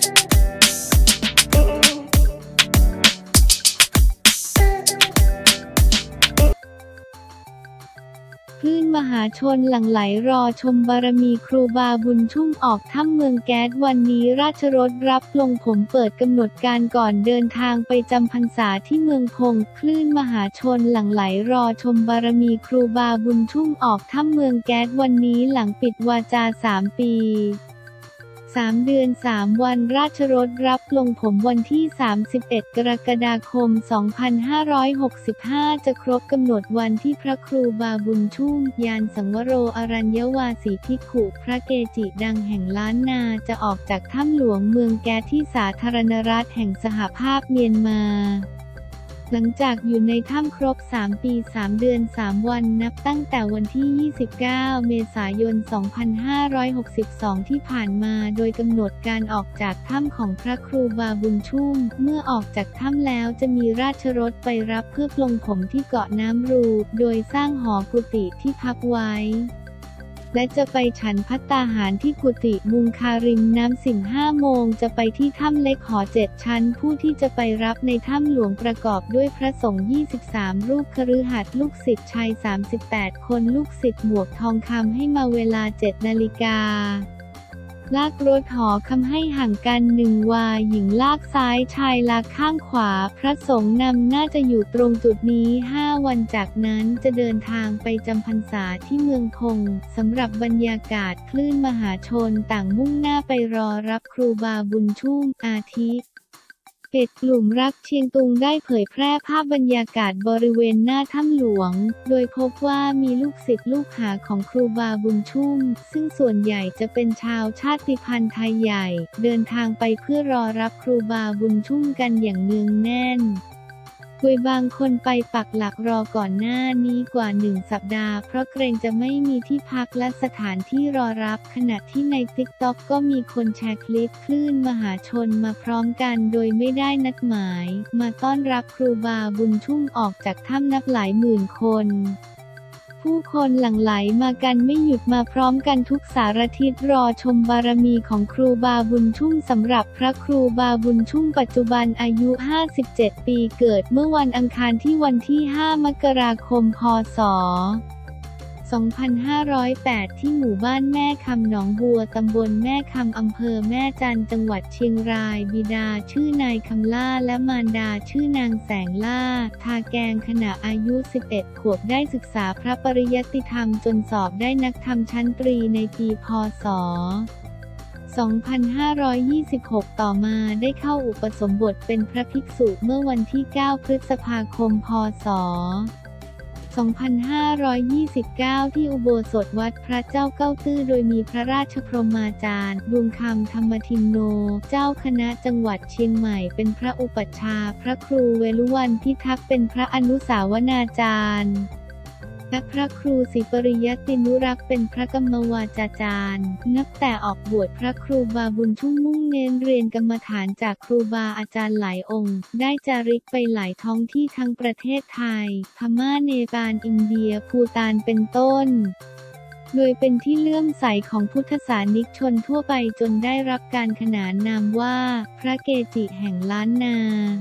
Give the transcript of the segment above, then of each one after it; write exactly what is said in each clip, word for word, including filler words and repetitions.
คลื่นมหาชนหลั่งไหลรอชมบารมีครูบาบุญชุ่มออกถ้ำเมืองแก๊สวันนี้ราชรถรับปลงผมเปิดกำหนดการก่อนเดินทางไปจำพรรษาที่เมืองพงคลื่นมหาชนหลั่งไหลรอชมบารมีครูบาบุญชุ่มออกถ้ำเมืองแก๊สวันนี้หลังปิดวาจาสามปีสามเดือนสามวันราชรถรับปลงผมวันที่สามสิบเอ็ดกรกฎาคมสองพันห้าร้อยหกสิบห้าจะครบกำหนดวันที่พระครูบาบุญชุ่มยานสังวโรอรัญยวาสีภิกขุพระเกจิดังแห่งล้านนาจะออกจากถ้ำหลวงเมืองแก๊สที่สาธารณรัฐแห่งสหภาพเมียนมาหลังจากอยู่ในถ้ำครบสามปีสามเดือนสามวันนับตั้งแต่วันที่ยี่สิบเก้าเมษายนสองพันห้าร้อยหกสิบสองที่ผ่านมาโดยกำหนดการออกจากถ้ำของพระครูบาบุญชุ่มเมื่อออกจากถ้ำแล้วจะมีราชรถไปรับเพื่อปลงผมที่เกาะน้ำรูโดยสร้างหอกุฏิที่พักไว้และจะไปฉันภัตตาหารที่กุฏิมุงคาริมน้ำสิงห้าโมงจะไปที่ถ้ำเล็กหอเจ็ดชั้นผู้ที่จะไปรับในถ้ำหลวงประกอบด้วยพระสงฆ์ยี่สิบสามรูปคฤหัสถ์ลูกศิษย์ชายสามสิบแปดคนลูกศิษย์หมวกทองคำให้มาเวลาเจ็ดนาฬิกาลากรถหอคำให้ห่างกันหนึ่งวาหญิงลากซ้ายชายลากข้างขวาพระสงฆ์นำน่าจะอยู่ตรงจุดนี้ห้าวันจากนั้นจะเดินทางไปจำพรรษาที่เมืองพงสำหรับบรรยากาศคลื่นมหาชนต่างมุ่งหน้าไปรอรับครูบาบุญชุ่มอาทิเพจกลุ่มรักเชียงตุงได้เผยแพร่ภาพบรรยากาศบริเวณหน้าถ้ำหลวงโดยพบว่ามีลูกศิษย์ลูกหาของครูบาบุญชุ่มซึ่งส่วนใหญ่จะเป็นชาวชาติพันธุ์ไทยใหญ่เดินทางไปเพื่อรอรับครูบาบุญชุ่มกันอย่างเนืองแน่นโดยบางคนไปปักหลักรอก่อนหน้านี้กว่าหนึ่งสัปดาห์เพราะเกรงจะไม่มีที่พักและสถานที่รอรับขณะที่ใน ติ๊กต็อก ก็มีคนแชร์คลิปคลื่นมหาชนมาพร้อมกันโดยไม่ได้นัดหมายมาต้อนรับครูบาบุญชุ่มออกจากถ้ำนับหลายหมื่นคนผู้คนหลั่งไหลมากันไม่หยุดมาพร้อมกันทุกสารทิศรอชมบารมีของครูบาบุญชุ่มสำหรับพระครูบาบุญชุ่มปัจจุบันอายุห้าสิบเจ็ดปีเกิดเมื่อวันอังคารที่วันที่ห้ามกราคมพ.ศ. สองพันห้าร้อยแปดที่หมู่บ้านแม่คำหนองบัวตำบลแม่คำอำเภอแม่จันทร์จังหวัดเชียงรายบิดาชื่อนายคำล่าและมารดาชื่อนางแสงล่าทาแกงขณะอายุสิบเอ็ดขวบได้ศึกษาพระปริยัติธรรมจนสอบได้นักธรรมชั้นตรีในปีพ.ศ. สองพันห้าร้อยยี่สิบหกต่อมาได้เข้าอุปสมบทเป็นพระภิกษุเมื่อวันที่เก้าพฤษภาคมพ.ศ. สองพันห้าร้อยยี่สิบเก้า ที่อุโบสถวัดพระเจ้าเก้าตื้อโดยมีพระราชพรหมาจารย์ดวงคำธรรมทินโนเจ้าคณะจังหวัดเชียงใหม่เป็นพระอุปัชฌาย์พระครูเวลุวรรณพิทักษ์เป็นพระอนุสาวนาจารย์และพระครูศรีปริยัตินุรักษ์เป็นพระกรรมวาจาจารย์นับแต่ออกบวชพระครูบาบุญชุ่มมุ่งเน้นเรียนกรรมฐานจากครูบาอาจารย์หลายองค์ได้จาริกไปหลายท้องที่ทั้งประเทศไทยพม่าเนปาลอินเดียภูฏานเป็นต้นโดยเป็นที่เลื่อมใสของพุทธศาสนิกชนทั่วไปจนได้รับการขนานนามว่าพระเกจิแห่งล้านนา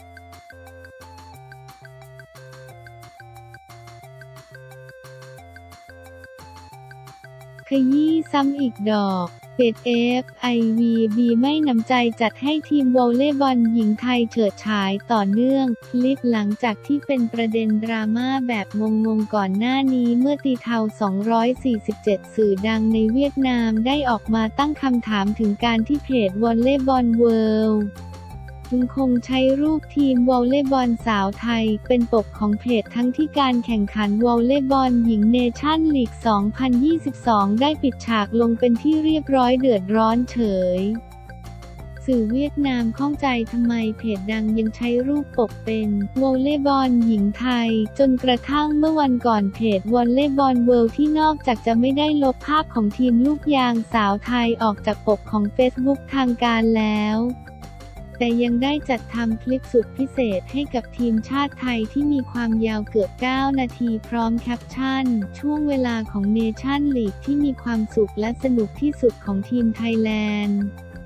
ขยี้ซ้ำอีกดอกเพจ เอฟ ไอ วี บี ไม่หนำใจจัดให้ทีมวอลเลย์บอลหญิงไทยเฉิดฉายต่อเนื่องคลิปหลังจากที่เป็นประเด็นดราม่าแบบงงๆก่อนหน้านี้เมื่อตีเทาสองร้อยสี่สิบเจ็ดสื่อดังในเวียดนามได้ออกมาตั้งคำถามถึงการที่เพจวอลเลย์บอลเวิลด์ยังคงใช้รูปทีมวอลเลย์บอลสาวไทยเป็นปกของเพจทั้งที่การแข่งขันวอลเลย์บอลหญิงเนชั่นลีก สองพันยี่สิบสอง ได้ปิดฉากลงเป็นที่เรียบร้อยเดือดร้อนเฉยสื่อเวียดนามข้องใจทำไมเพจดังยังใช้รูปปกเป็นวอลเลย์บอลหญิงไทยจนกระทั่งเมื่อวันก่อนเพจวอลเลย์บอลเวิลด์ที่นอกจากจะไม่ได้ลบภาพของทีมลูกยางสาวไทยออกจากปกของเฟซบุ๊กทางการแล้วแต่ยังได้จัดทำคลิปสุดพิเศษให้กับทีมชาติไทยที่มีความยาวเกือบเก้านาทีพร้อมแคปชั่นช่วงเวลาของเนชั่นลีกที่มีความสุขและสนุกที่สุดของทีมไทยแลนด์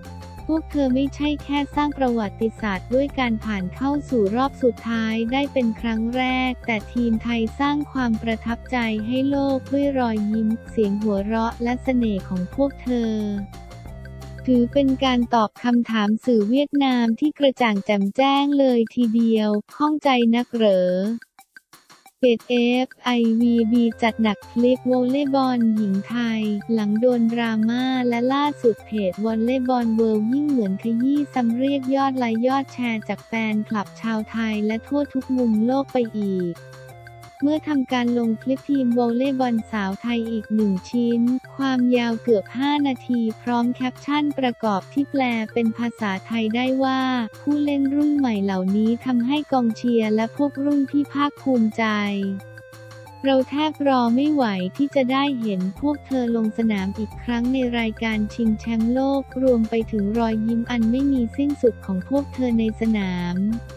พวกเธอไม่ใช่แค่สร้างประวัติศาสตร์ด้วยการผ่านเข้าสู่รอบสุดท้ายได้เป็นครั้งแรกแต่ทีมไทยสร้างความประทับใจให้โลกด้วยรอยยิ้มเสียงหัวเราะและเสน่ห์ของพวกเธอถือเป็นการตอบคำถามสื่อเวียดนามที่กระจ่างแจ่มแจ้งเลยทีเดียวข้องใจนักเหรอเพจ เอ เอฟ ไอ วี บี จัดหนักคลิปวอลเลย์บอลหญิงไทยหลังโดนดราม่าและล่าสุดเพจวอลเลย์บอลเวิลด์ยิ่งเหมือนขยี้ซ้ำเรียกยอดไลค์ยอดแชร์จากแฟนคลับชาวไทยและทั่วทุกมุมโลกไปอีกเมื่อทำการลงคลิปทีมวอลเลย์บอลสาวไทยอีกหนึ่งชิ้นความยาวเกือบห้านาทีพร้อมแคปชั่นประกอบที่แปลเป็นภาษาไทยได้ว่าผู้เล่นรุ่นใหม่เหล่านี้ทำให้กองเชียร์และพวกรุ่นพี่ภาคภูมิใจเราแทบรอไม่ไหวที่จะได้เห็นพวกเธอลงสนามอีกครั้งในรายการชิงแชมป์โลกรวมไปถึงรอยยิ้มอันไม่มีสิ้นสุดของพวกเธอในสนาม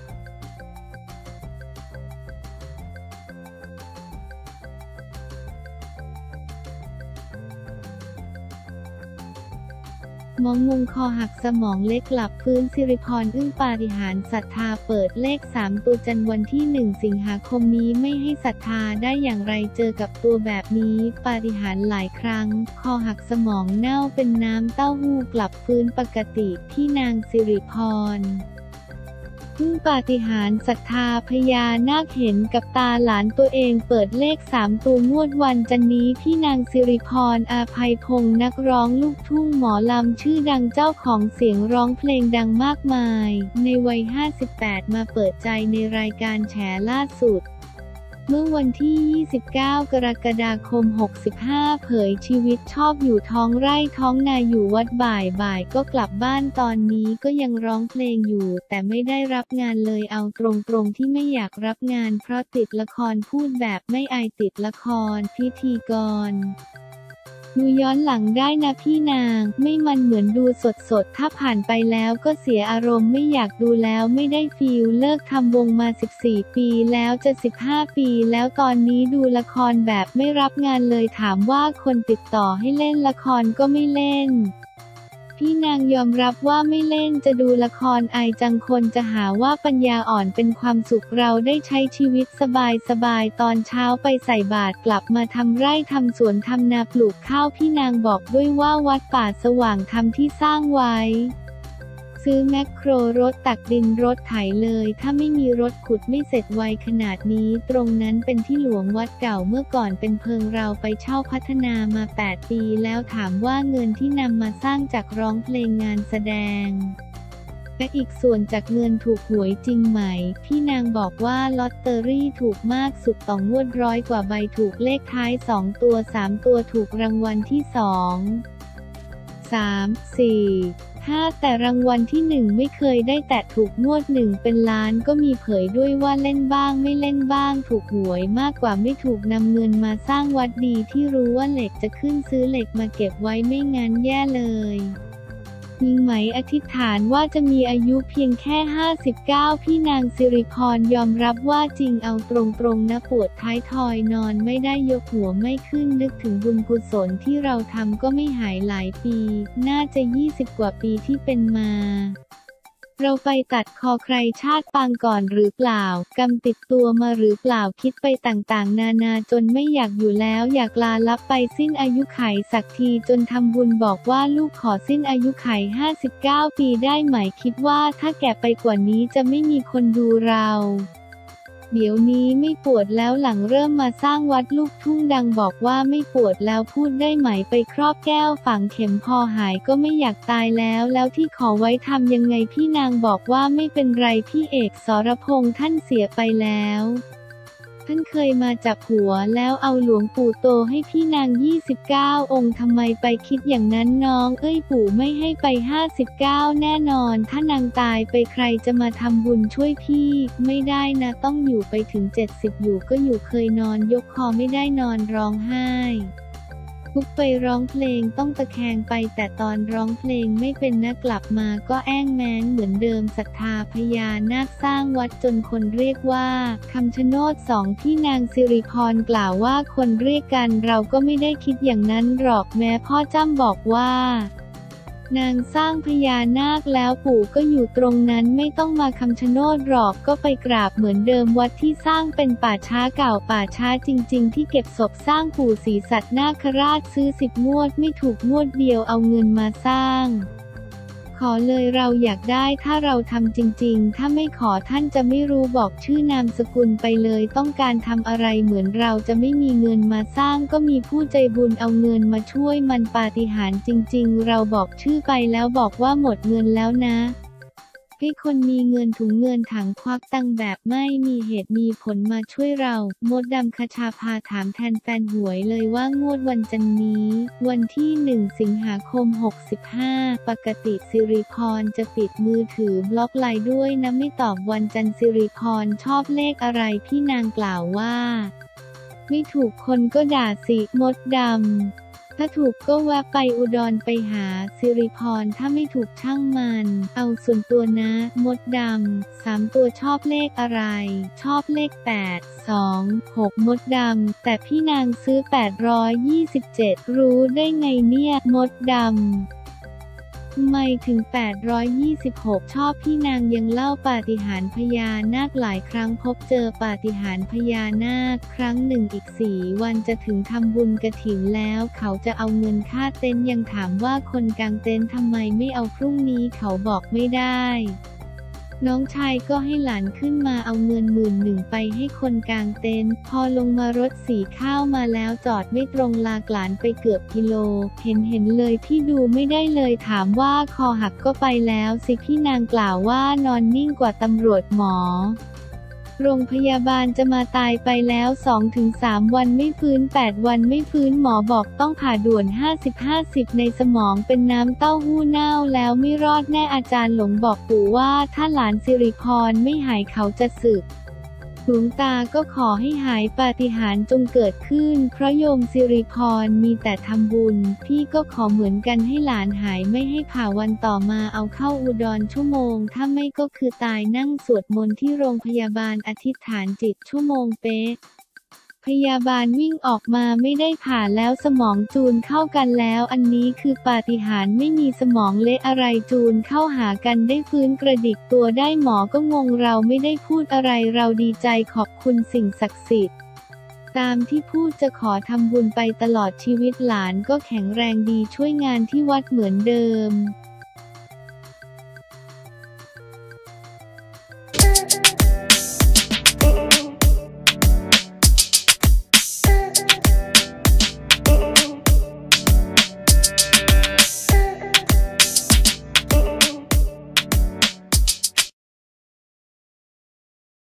มองงงคอหักสมองเล็กกลับพื้นสิริพรอึ้งปาฏิหาริย์ศรัทธาเปิดเลขสามตัวจันทร์วันที่หนึ่งสิงหาคมนี้ไม่ให้ศรัทธาได้อย่างไรเจอกับตัวแบบนี้ปาฏิหาริย์หลายครั้งคอหักสมองเน่าเป็นน้ำเต้าหู้กลับฟื้นปกติพี่นางสิริพรพึ่งปาฏิหาริย์ศรัทธาพญานาคเห็นกับตาหลานตัวเองเปิดเลขสามตัวงวดวันจันนี้พี่นางสิริพรอาภัยพงษ์นักร้องลูกทุ่งหมอลำชื่อดังเจ้าของเสียงร้องเพลงดังมากมายในวัยห้าสิบแปดมาเปิดใจในรายการแฉล่าสุดเมื่อวันที่ยี่สิบเก้ากรกฎาคมหกสิบห้าเผยชีวิตชอบอยู่ท้องไร่ท้องนาอยู่วัดบ่ายบ่ายก็กลับบ้านตอนนี้ก็ยังร้องเพลงอยู่แต่ไม่ได้รับงานเลยเอาตรงๆที่ไม่อยากรับงานเพราะติดละครพูดแบบไม่อายติดละครพิธีกรดูย้อนหลังได้นะพี่นางไม่มันเหมือนดูสดๆถ้าผ่านไปแล้วก็เสียอารมณ์ไม่อยากดูแล้วไม่ได้ฟีลเลิกทำวงมาสิบสี่ปีแล้วจะสิบห้าปีแล้วตอนนี้ดูละครแบบไม่รับงานเลยถามว่าคนติดต่อให้เล่นละครก็ไม่เล่นพี่นางยอมรับว่าไม่เล่นจะดูละครอายจังคนจะหาว่าปัญญาอ่อนเป็นความสุขเราได้ใช้ชีวิตสบายๆตอนเช้าไปใส่บาตรกลับมาทำไร่ทำสวนทำนาปลูกข้าวพี่นางบอกด้วยว่าวัดป่าสว่างธรรมที่สร้างไว้ซื้อแมคโครรถตักดินรถไถเลยถ้าไม่มีรถขุดไม่เสร็จไวขนาดนี้ตรงนั้นเป็นที่หลวงวัดเก่าเมื่อก่อนเป็นเพิงเราไปเช่าพัฒนามาแปดปีแล้วถามว่าเงินที่นำมาสร้างจากร้องเพลงงานแสดงและอีกส่วนจากเงินถูกหวยจริงไหมพี่นางบอกว่าลอตเตอรี่ถูกมากสุดต่องวดร้อยกว่าใบถูกเลขท้ายสองตัวสามตัวถูกรางวัลที่สอง สาม สี่ห้าแต่รางวัลที่หนึ่งไม่เคยได้แตะถูกงวดหนึ่งเป็นล้านก็มีเผยด้วยว่าเล่นบ้างไม่เล่นบ้างถูกหวยมากกว่าไม่ถูกนำเงินมาสร้างวัดดีที่รู้ว่าเหล็กจะขึ้นซื้อเหล็กมาเก็บไว้ไม่งั้นแย่เลยยิงไหมอธิษฐานว่าจะมีอายุเพียงแค่ห้าสิบเก้าพี่นางสิริพรยอมรับว่าจริงเอาตรงๆนะปวดท้ายทอยนอนไม่ได้ยกหัวไม่ขึ้นนึกถึงบุญกุศลที่เราทำก็ไม่หายหลายปีน่าจะยี่สิบกว่าปีที่เป็นมาเราไปตัดคอใครชาติปางก่อนหรือเปล่ากรรมติดตัวมาหรือเปล่าคิดไปต่างๆนานาจนไม่อยากอยู่แล้วอยากลาลับไปสิ้นอายุไขสักทีจนทำบุญบอกว่าลูกขอสิ้นอายุไขห้าสิบเก้าปีได้ไหมคิดว่าถ้าแก่ไปกว่านี้จะไม่มีคนดูเราเดี๋ยวนี้ไม่ปวดแล้วหลังเริ่มมาสร้างวัดลูกทุ่งดังบอกว่าไม่ปวดแล้วพูดได้ไหมไปครอบแก้วฝังเข็มพอหายก็ไม่อยากตายแล้วแล้วที่ขอไว้ทำยังไงพี่นางบอกว่าไม่เป็นไรพี่เอกสรพงษ์ท่านเสียไปแล้วท่านเคยมาจับหัวแล้วเอาหลวงปู่โตให้พี่นางยี่สิบเก้าองค์ทำไมไปคิดอย่างนั้นน้องเอ้ยปู่ไม่ให้ไปห้าสิบเก้าแน่นอนถ้านางตายไปใครจะมาทำบุญช่วยพี่ไม่ได้นะต้องอยู่ไปถึงเจ็ดสิบอยู่ก็อยู่เคยนอนยกคอไม่ได้นอนร้องไห้ลุกไปร้องเพลงต้องตะแคงไปแต่ตอนร้องเพลงไม่เป็นนะกลับมาก็แอ้งแม้งเหมือนเดิมศรัทธาพญานาคสร้างวัดจนคนเรียกว่าคำชะโนดสองที่นางสิริพรกล่าวว่าคนเรียกกันเราก็ไม่ได้คิดอย่างนั้นหรอกแม้พ่อจ้ำบอกว่านางสร้างพญานาคแล้วปู่ก็อยู่ตรงนั้นไม่ต้องมาคำชะโนดหรอกก็ไปกราบเหมือนเดิมวัดที่สร้างเป็นป่าช้าเก่าป่าช้าจริงๆที่เก็บศพสร้างปู่ศรีสัตนาคราชซื้อสิบงวดไม่ถูกงวดเดียวเอาเงินมาสร้างขอเลยเราอยากได้ถ้าเราทำจริงๆถ้าไม่ขอท่านจะไม่รู้บอกชื่อนามสกุลไปเลยต้องการทำอะไรเหมือนเราจะไม่มีเงินมาสร้างก็มีผู้ใจบุญเอาเงินมาช่วยมันปาฏิหาริย์จริงๆเราบอกชื่อไปแล้วบอกว่าหมดเงินแล้วนะให้คนมีเงินถุงเงินถังควักตังแบบไม่มีเหตุมีผลมาช่วยเรามดดำคชาพาถามแทนแฟนหวยเลยว่างวดวันจันทร์นี้วันที่หนึ่งสิงหาคมหกสิบห้าปกติสิริพรจะปิดมือถือบล็อกไลน์ด้วยนะไม่ตอบวันจันทร์สิริพรชอบเลขอะไรพี่นางกล่าวว่าไม่ถูกคนก็ด่าสิมดดำถ้าถูกก็แวะไปอุดรไปหาสิริพรถ้าไม่ถูกช่างมันเอาส่วนตัวนะมดดำสามตัวชอบเลขอะไรชอบเลขแปด สอง หกมดดำแต่พี่นางซื้อแปดร้อยยี่สิบเจ็ดรู้ได้ไงเนี่ยมดดำไม่ถึงแปดร้อยยี่สิบหกชอบพี่นางยังเล่าปาฏิหาริย์พญานาคหลายครั้งพบเจอปาฏิหาริย์พญานาคครั้งหนึ่งอีกสี่วันจะถึงทำบุญกฐินแล้วเขาจะเอาเงินค่าเต็นท์ยังถามว่าคนกางเต็นท์ทำไมไม่เอาพรุ่งนี้เขาบอกไม่ได้น้องชายก็ให้หลานขึ้นมาเอาเงินหมื่นหนึ่งไปให้คนกางเต็นท์พอลงมารถสีข้าวมาแล้วจอดไม่ตรงลากหลานไปเกือบกิโลเห็นเห็นเลยพี่ดูไม่ได้เลยถามว่าคอหักก็ไปแล้วสิพี่นางกล่าวว่านอนนิ่งกว่าตำรวจหมอโรงพยาบาลจะมาตายไปแล้ว สองถึงสาม วันไม่ฟื้นแปดวันไม่ฟื้นหมอบอกต้องผ่าด่วน ห้าสิบ ห้าสิบ ในสมองเป็นน้ำเต้าหู้เน่าแล้วไม่รอดแน่อาจารย์หลงบอกปู่ว่าถ้าหลานสิริพรไม่หายเขาจะสึกหลวงตาก็ขอให้หายปาฏิหาริย์จงเกิดขึ้นเพราะโยมสิริพรมีแต่ทำบุญพี่ก็ขอเหมือนกันให้หลานหายไม่ให้ผ่าวันต่อมาเอาเข้าอุดรชั่วโมงถ้าไม่ก็คือตายนั่งสวดมนต์ที่โรงพยาบาลอธิษฐานจิตชั่วโมงเป๊ะพยาบาลวิ่งออกมาไม่ได้ผ่าแล้วสมองจูนเข้ากันแล้วอันนี้คือปาฏิหาริย์ไม่มีสมองเละอะไรจูนเข้าหากันได้ฟื้นกระดิกตัวได้หมอก็งงเราไม่ได้พูดอะไรเราดีใจขอบคุณสิ่งศักดิ์สิทธิ์ตามที่พูดจะขอทำบุญไปตลอดชีวิตหลานก็แข็งแรงดีช่วยงานที่วัดเหมือนเดิม